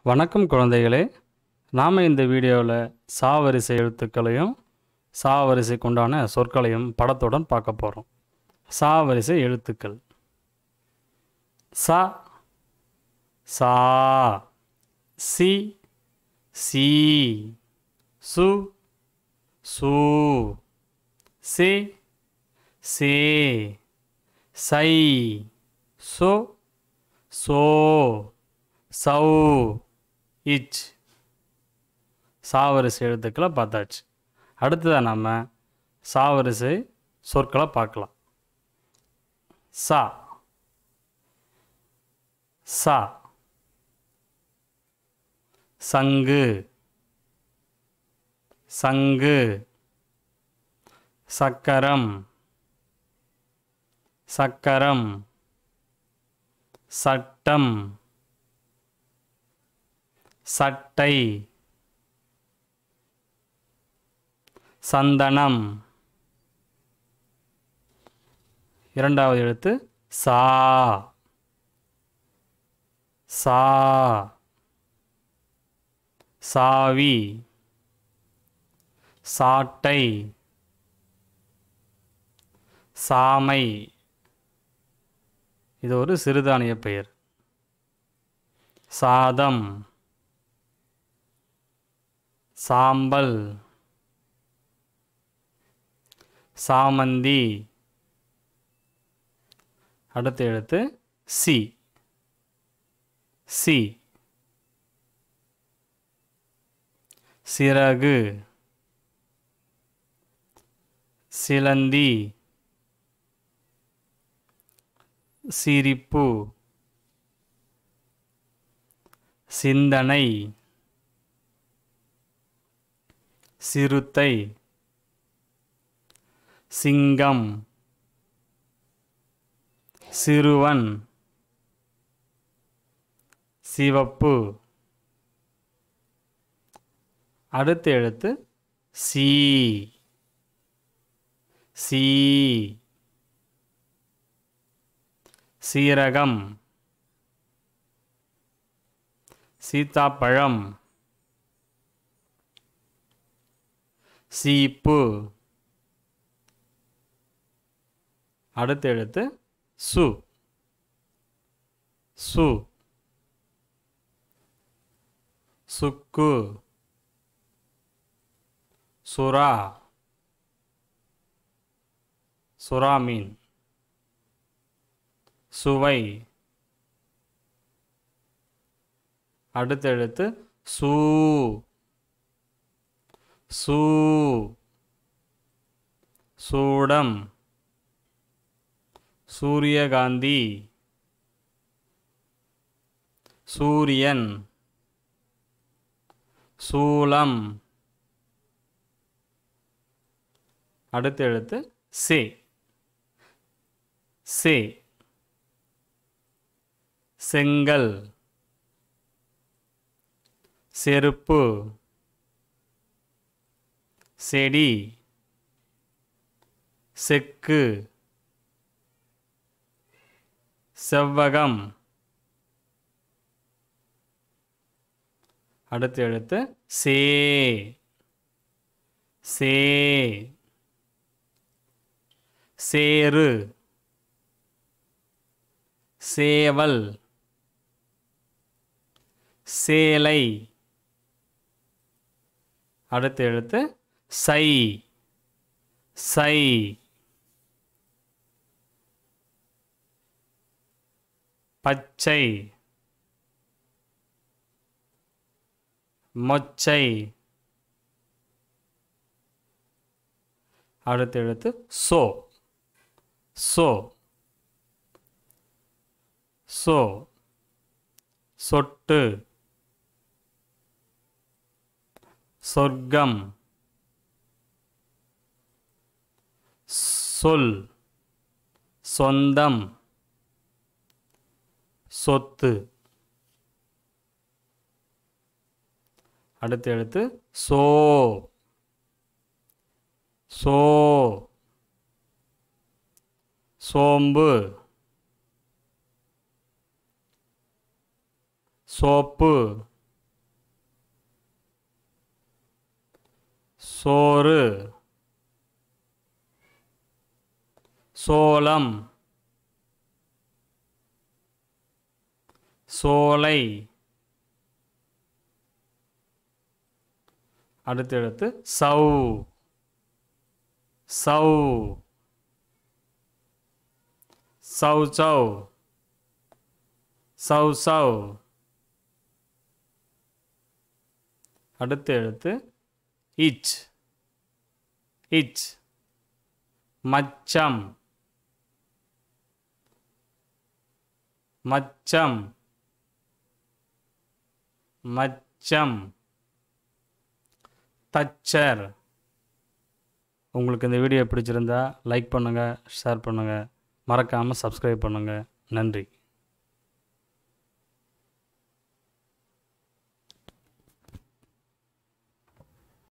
வணக்கம் குழந்தைகளே, நாம் இந்த வீடியோவில் சாவரிசை எழுத்துக்களையும் சாவரிசைக்கு உண்டான சொற்களையும் படத்துடன் பார்க்க போகிறோம். சாவரிசை எழுத்துக்கள்: ச, சா, சி, சி, சு, சு, சே, சே, சை, சோ, சோ, சௌ, இச். சாவரிசை எழுத்துக்களை பார்த்தாச்சு. அடுத்ததாக நம்ம சாவரிசை சொற்களை பார்க்கலாம். சா, சா, சங்கு, சங்கு, சக்கரம், சக்கரம், சட்டம், சட்டை, சந்தனம். இரண்டாவது எழுத்து சா, சா, சாவி, சாட்டை, சாமை. இது ஒரு சிறுதானிய பெயர். சாதம், சாம்பல், சாமந்தி. அடுத்த எழுத்து சி, சி, சிறகு, சிலந்தி, சிரிப்பு, சிந்தனை, சிறுத்தை, சிங்கம், சிறுவன், சிவப்பு. அடுத்த எழுத்து சி, சி, சீரகம், சீத்தாப்பழம், சீப்பு. அடுத்த எழுத்து சு, சு, சுக்கு, சுறா, சுறா மீன், சுவை. அடுத்த எழுத்து சூ, சூ, சூடம், சூரியகாந்தி, சூரியன், சூலம். அடுத்த எழுத்து சே, சே, செங்கல், செருப்பு, செடி, செக்கு, செவ்வகம். அடுத்த எழுத்து சே, சே, சேரு, சேவல், சேலை. அடுத்த எழுத்து சை, சை, பச்சை, மொச்சை. அடுத்த எழுத்து சோ, சோ, சோ, சொட்டு, சொர்க்கம், சொல், சொந்தம், சொத்து. அடுத்த எழுத்து சோ, சோ, சோம்பு, சோப்பு, சோறு சோளம் சோலை அடுத்த எழுத்து சௌ சௌ சௌசௌ சௌசௌ அடுத்த எழுத்து இச் இச் மச்சம் மச்சம் மச்சம் தச்சர். உங்களுக்கு இந்த வீடியோ பிடிச்சிருந்தா லைக் பண்ணுங்கள், ஷேர் பண்ணுங்கள், மறக்காமல் சப்ஸ்கிரைப் பண்ணுங்கள். நன்றி.